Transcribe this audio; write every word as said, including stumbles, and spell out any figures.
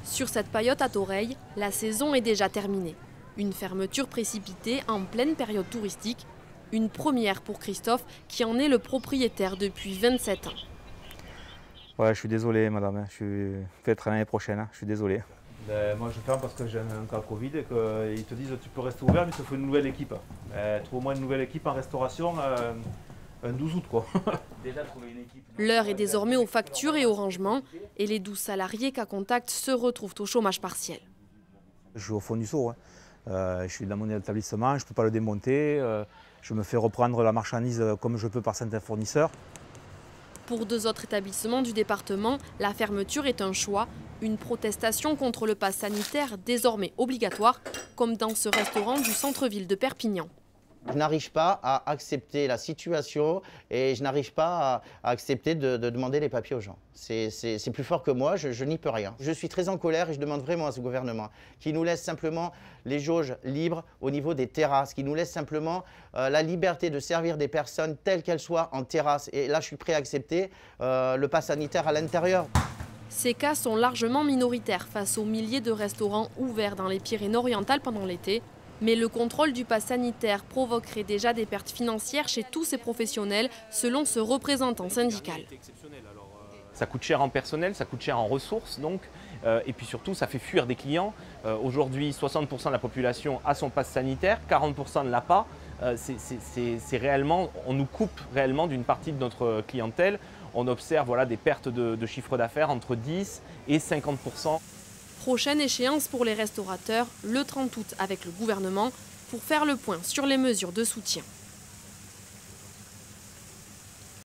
Sur cette paillote à Toreil, la saison est déjà terminée. Une fermeture précipitée en pleine période touristique. Une première pour Christophe, qui en est le propriétaire depuis vingt-sept ans. Ouais, je suis désolé, madame. Je suis peut-être l'année prochaine. Je suis désolé. Ben, moi, je ferme parce que j'ai un cas Covid et qu'ils te disent tu peux rester ouvert, mais il te faut une nouvelle équipe. Ben, trouve au moins une nouvelle équipe en restauration euh, un douze août, quoi. L'heure est désormais aux factures et au rangement. Et les douze salariés qu'à contact se retrouvent au chômage partiel. Je suis au fond du seau. Hein. Euh, je suis dans mon établissement, je ne peux pas le démonter. Euh, je me fais reprendre la marchandise comme je peux par certains fournisseurs. Pour deux autres établissements du département, la fermeture est un choix, une protestation contre le pass sanitaire désormais obligatoire, comme dans ce restaurant du centre-ville de Perpignan. Je n'arrive pas à accepter la situation et je n'arrive pas à, à accepter de, de demander les papiers aux gens. C'est plus fort que moi, je, je n'y peux rien. Je suis très en colère et je demande vraiment à ce gouvernement qui nous laisse simplement les jauges libres au niveau des terrasses, qui nous laisse simplement euh, la liberté de servir des personnes telles qu'elles soient en terrasse. Et là, je suis prêt à accepter euh, le pass sanitaire à l'intérieur. Ces cas sont largement minoritaires face aux milliers de restaurants ouverts dans les Pyrénées-Orientales pendant l'été. Mais le contrôle du pass sanitaire provoquerait déjà des pertes financières chez tous ces professionnels, selon ce représentant syndical. Ça coûte cher en personnel, ça coûte cher en ressources, donc, euh, et puis surtout, ça fait fuir des clients. Euh, Aujourd'hui, soixante pour cent de la population a son pass sanitaire, quarante pour cent ne l'a pas. Euh, c'est réellement, on nous coupe réellement d'une partie de notre clientèle. On observe voilà, des pertes de, de chiffre d'affaires entre dix et cinquante pour cent. Prochaine échéance pour les restaurateurs, le trente août avec le gouvernement, pour faire le point sur les mesures de soutien.